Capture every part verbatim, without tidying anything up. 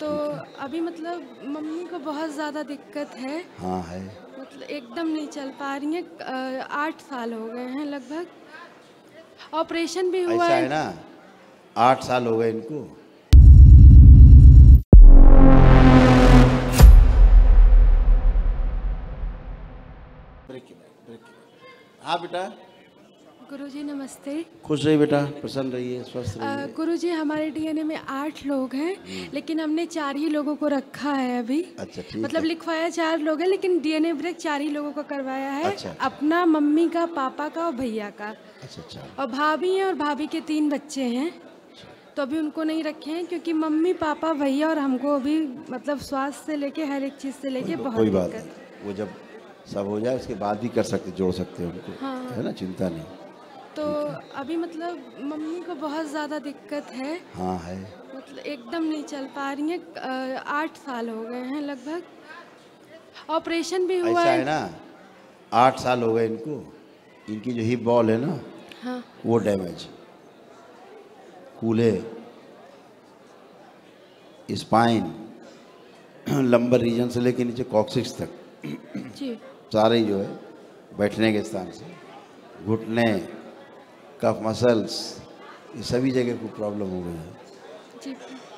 तो अभी मतलब मम्मी को बहुत ज़्यादा दिक्कत है। हाँ है। मतलब एकदम नहीं चल पा रही हैं। अ, आठ साल हो गए हैं लगभग। ऑपरेशन भी हुआ ऐसा है। है ना, आठ साल हो गए इनको। ब्रेक की बात, ब्रेक की बात। हाँ बेटा, गुरुजी नमस्ते। खुश रहिए बेटा, प्रसन्न रहिए, स्वस्थ अ, रहिए। गुरुजी हमारे डीएनए में आठ लोग हैं, लेकिन हमने चार ही लोगों को रखा है अभी। अच्छा ठीक मतलब है। लिखवाया चार लोग हैं, लेकिन डीएनए ब्रेक चार ही लोगों का करवाया है। अच्छा, अच्छा। अपना, मम्मी का, पापा का और भैया का। अच्छा अच्छा। और भाभी हैं और भाभी के तीन बच्चे हैं। तो अभी उनको नहीं रखे हैं क्योंकि मम्मी, पापा, भैया और हमको अभी मतलब स्वास्थ्य से लेके हर एक चीज़ से लेके कोई, बहुत कोई बात दिक्कत। नहीं, वो जब सब हो जाए उसके बाद भी कर सकते, जोड़ सकते हैं उनको। हाँ। है ना, चिंता नहीं। तो अभी मतलब मम्मी को बहुत ज़्यादा दिक्कत है। हाँ है। मतलब एकदम नहीं चल पा रही हैं। अ, आठ साल हो गए हैं लगभग। ऑपरेशन भी हुआ ऐसा है। है ना, आठ साल हो गए इनको। इनकी जो हिप बॉल है ना, हाँ। वो डैमेज, कूल्हे, स्पाइन, लंबर रीजन से लेके नीचे कॉक्सिक्स तक जी। सारे ही जो है बैठने के स्थान से घुटने, कफ मसल्स, ये सभी जगह को प्रॉब्लम हो गई है। जी।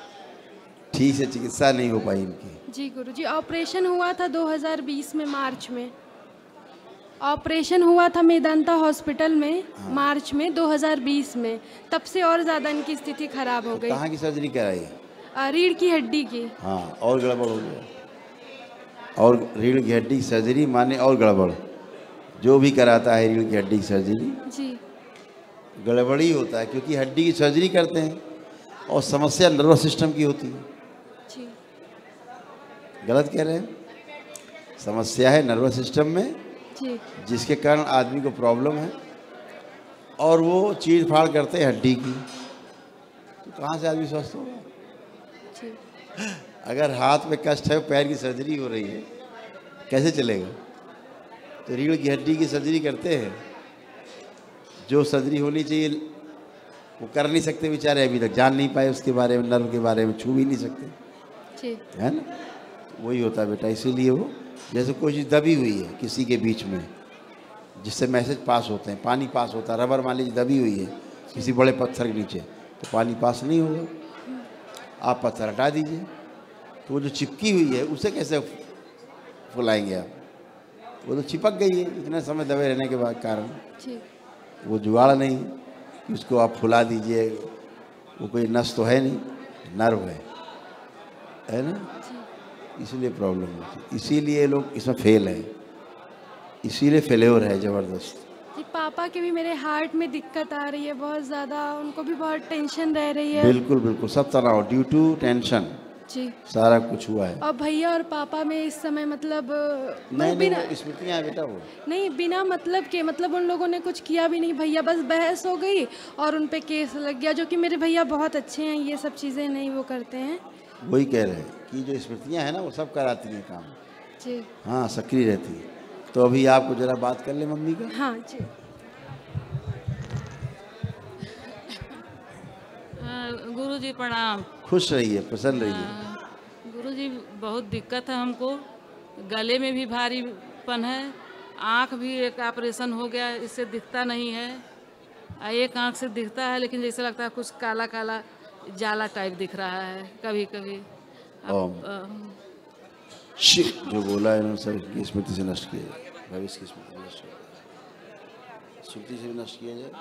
ठीक से चिकित्सा नहीं हो पाई इनकी। जी गुरुजी, ऑपरेशन हुआ था दो हज़ार बीस में मार्च में। ऑपरेशन हुआ था मेदांता हॉस्पिटल में मार्च में दो हज़ार बीस में। तब से और ज़्यादा इनकी स्थिति खराब हो तो गई। कहाँ की सर्जरी कराई है? अ, रीढ़ की हड्डी की। हाँ, और गड़बड़ हो गया। और रीढ़ की हड्डी की सर्जरी माने और गड़बड़। जो भी कराता है रीढ़ की हड्डी की सर्जरी जी। गड़बड़ ही होता है, क्योंकि हड्डी की सर्जरी करते हैं और समस्या नर्वस सिस्टम की होती है। जी। गलत कह रहे हैं? समस्या है नर्वस सिस्टम में, जी। जिसके कारण आदमी को प्रॉब्लम है, और वो चीड़ फाड़ करते हैं हड्डी की, तो कहाँ से आदमी स्वस्थ होगा? जी। अगर हाथ में कष्ट है, पैर की सर्जरी हो रही है, कैसे चलेगा? तो रीढ़ की हड्डी की सर्जरी करते हैं। जो सर्जरी होनी चाहिए वो कर नहीं सकते बेचारे, अभी तक जान नहीं पाए उसके बारे में, नर्व के बारे में छू भी नहीं सकते, जी। है ना। तो वही होता है बेटा, इसीलिए वो जैसे कोई चीज़ दबी हुई है किसी के बीच में, जिससे मैसेज पास होते हैं, पानी पास होता है। रबर मान लीजिए दबी हुई है किसी बड़े पत्थर के नीचे, तो पानी पास नहीं होगा। आप पत्थर हटा दीजिए, तो वो जो चिपकी हुई है उसे कैसे फुलाएंगे आप? वो तो चिपक गई है इतने समय दबे रहने के बाद कारण। जी। वो जुगाड़ नहीं कि उसको आप फुला दीजिए। वो कोई नस तो है नहीं, नर्व है, है ना। इसीलिए प्रॉब्लम होती है, इसीलिए लोग इसमें फेल हैं, इसीलिए फेल्योर है ज़बरदस्त। जी, पापा के भी मेरे हार्ट में दिक्कत आ रही है बहुत ज़्यादा। उनको भी बहुत टेंशन रह रही है। बिल्कुल बिल्कुल, सब तनाव ड्यू टू टेंशन जी। सारा कुछ हुआ है। और भैया और पापा में इस समय मतलब नहीं मतलब नहीं, बिना वो स्मृतियाँ हैं बेटा, वो नहीं बिना मतलब के, मतलब उन लोगों ने कुछ किया भी नहीं। भैया बस बहस हो गई और उन पे केस लग गया, जो कि मेरे भैया बहुत अच्छे हैं, ये सब चीज़ें नहीं वो करते हैं। वही कह रहे हैं कि जो स्मृतियाँ हैं ना, वो सब कराती हैं काम। जी। हाँ, सक्रिय रहती है। तो अभी आपको ज़रा बात कर ले मम्मी का। हाँ जी। गुरु जी प्रणाम। खुश रहिए, प्रसन्न रहिए। गुरु जी बहुत दिक्कत है हमको, गले में भी भारीपन है, आँख भी एक ऑपरेशन हो गया, इससे दिखता नहीं है। आ, एक आँख से दिखता है लेकिन जैसे लगता है कुछ काला काला जाला टाइप दिख रहा है कभी कभी। अब, अ, शिव जो बोला है ना, सर की स्मृति से नष्ट किया जाए, भविष्य की स्मृति नष्ट किया जाए, स्मृति से भी नष्ट किया जाए।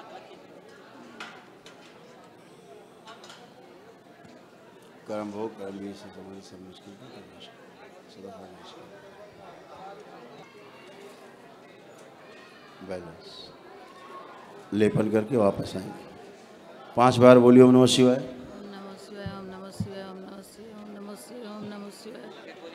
कर्म भोग कर्म भी से समाधि सब मुश्किल का नष्ट सदा नष्ट बैलेंस लेपन करके वापस आएंगे। पांच बार बोलिए ओम नमः शिवाय। ओम नमः शिवाय, ओम नमः शिवाय, ओम नमः शिवाय, ओम नमः शिवाय, ओम नमः शिवाय।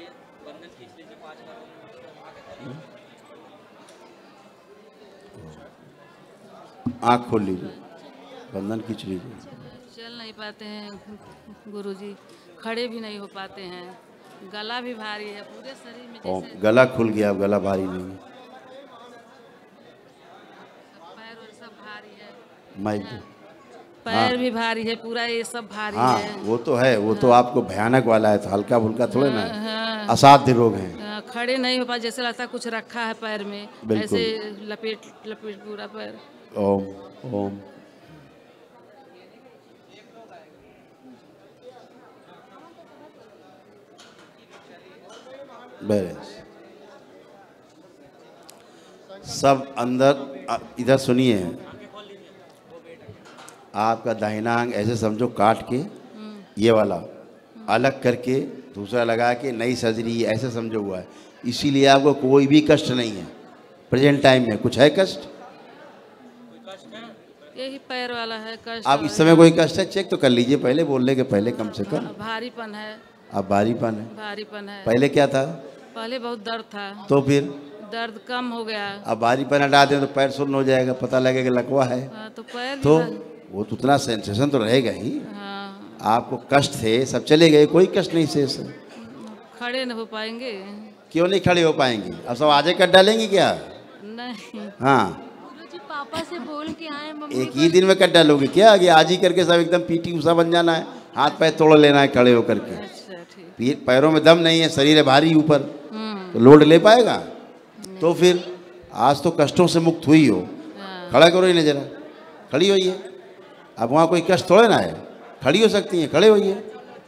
आँख खोल लीजिए, बंधन खींच लीजिए। चल नहीं पाते हैं गुरुजी, खड़े भी नहीं हो पाते हैं, गला भी भारी है पूरे शरीर में, और जैसे गला खुल गया, अब गला भारी नहीं है। पैर और सब भारी है। माइक दो। पैर भी भारी है, पूरा ये सब भारी हाँ है। वो तो है, वो तो आपको भयानक वाला है, तो हल्का फुल्का थोड़े ना है। हाँ, असाध्य रोग हैं। हाँ, खड़े नहीं हो पाए, जैसे लगता है कुछ रखा है पैर में, बिल्कुल। ऐसे लपेट लपेट पूरा पैर। ओम ओम। बैलेंस सब अंदर। इधर सुनिए, आपका दाहिना अंग ऐसे समझो काट के, ये वाला अलग करके दूसरा लगा के नई सर्जरी ऐसे समझो हुआ है, इसीलिए आपको कोई भी कष्ट नहीं है प्रेजेंट टाइम में। कुछ है कष्ट? यही पैर वाला है कष्ट। आप इस समय कोई कष्ट है चेक तो कर लीजिए पहले, बोलने के पहले कम से कम। भारीपन है। अब भारीपन है, भारीपन है। पहले क्या था? पहले बहुत दर्द था, तो फिर दर्द कम हो गया। अब भारीपन हटा दें तो पैर सुन्न हो जाएगा, पता लगेगा लकवा है। हाँ, तो पैर भी तो भा- वो तो उतना सेंसेशन तो रहेगा ही। हाँ, आपको कष्ट थे, सब चले गए, कोई कष्ट नहीं शेष है। खड़े न हो पाएंगे। क्यों नहीं खड़े हो पाएंगे? अब सब आजे कर डालेंगे क्या? नहीं। हाँ, गुरुजी पापा से बोल के आए, मम्मी एक ही दिन में कर डालोगे क्या? आगे आज ही करके सब एकदम पीटी उषा बन जाना है, हाथ पैर तोड़ लेना है खड़े होकर के। अच्छा, ठीक। पीर पैरों में दम नहीं है, शरीर है भारी ऊपर, हम्म, तो लोड ले पाएगा? तो फिर आज तो कष्टों से मुक्त हुई हो, हाँ, खड़ा करो इन्हें जरा, खड़ी होइए। अब वहाँ कोई कष्ट थोड़े ना है, खड़ी हो सकती हैं, खड़े होइए।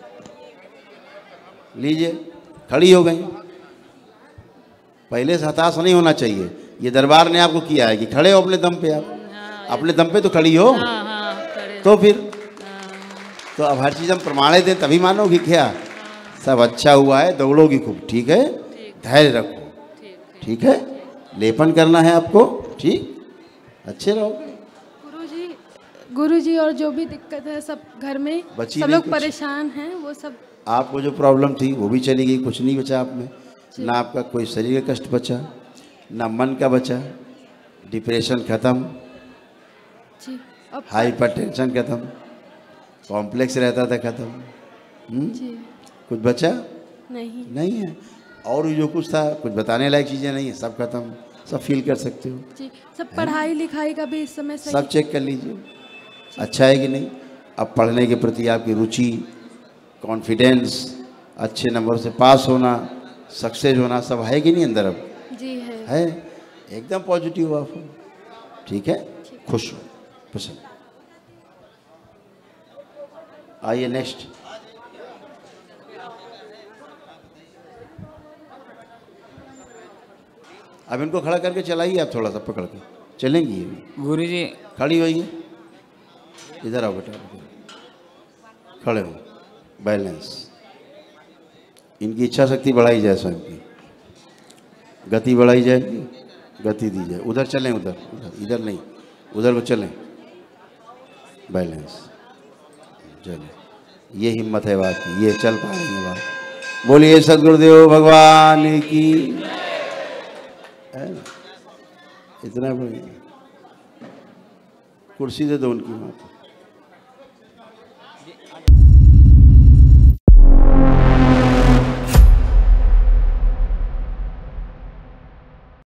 लीजिए, खड़ी हो गई। पहले से हताश नहीं होना चाहिए, ये दरबार ने आपको किया है कि खड़े हो अपने दम पे। आप हाँ, अपने दम पे तो खड़ी हो, हाँ, हाँ, खड़े। तो फिर हाँ, तो अब हर चीज़ हम प्रमाणित दें तभी मानोगे क्या? सब अच्छा हुआ है, दौड़ोगी खूब, ठीक है, धैर्य रखो, ठीक, ठीक। ठीक है, लेपन करना है आपको, ठीक, अच्छे रहोगे। गुरुजी गुरुजी और जो भी दिक्कत है सब घर में, बची सब नहीं लोग कुछ? परेशान हैं, वो सब आपको जो प्रॉब्लम थी वो भी चली गई, कुछ नहीं बचा आप में, ना आपका कोई शरीर का कष्ट बचा, ना मन का बचा, डिप्रेशन खत्म, जी। अब हाइपरटेंशन खत्म, कॉम्प्लेक्स रहता था खत्म, हम्म? जी कुछ बचा नहीं। नहीं है। और जो कुछ था, कुछ बताने लायक चीज़ें नहीं है, सब खत्म, सब फील कर सकते हो, जी, सब पढ़ाई लिखाई का भी इस समय सही। सब चेक कर लीजिए अच्छा है कि नहीं। अब पढ़ने के प्रति आपकी रुचि, कॉन्फिडेंस, अच्छे नंबर से पास होना, सक्सेस होना, सब है कि नहीं अंदर? अब जी है। है, एकदम पॉजिटिव आप हो, ठीक है, खुश हो, पसंद। आइए नेक्स्ट। अब इनको खड़ा करके चलाइए, आप थोड़ा सा पकड़ के चलेंगी ये भी। गुरुजी खड़ी होइए, इधर आओ बेटा, खड़े हो, बैलेंस। इनकी इच्छा शक्ति बढ़ाई जाए, स्वयं की गति बढ़ाई जाएगी, गति दी जाए। उधर चलें, उधर उधर इधर नहीं, उधर को चलें, बैलेंस चलें। ये हिम्मत है बात की, ये चल पाएंगे बात। बोलिए सदगुरुदेव भगवान की, है ना? इतना बढ़िया। कुर्सी दे दो उनकी वहाँ पे।